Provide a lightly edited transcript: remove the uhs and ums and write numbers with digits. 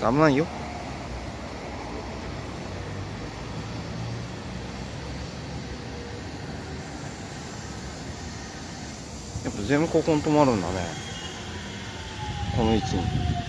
危ないよ。やっぱ全部ここに止まるんだね。この位置に。